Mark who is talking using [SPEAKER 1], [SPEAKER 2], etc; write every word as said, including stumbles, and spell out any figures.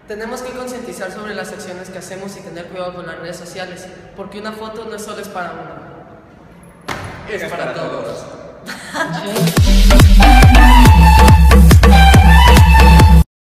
[SPEAKER 1] Tenemos que concientizar sobre las acciones que hacemos y tener cuidado con las redes sociales, porque una foto no solo es para uno,
[SPEAKER 2] es, es para, para todos.
[SPEAKER 3] todos.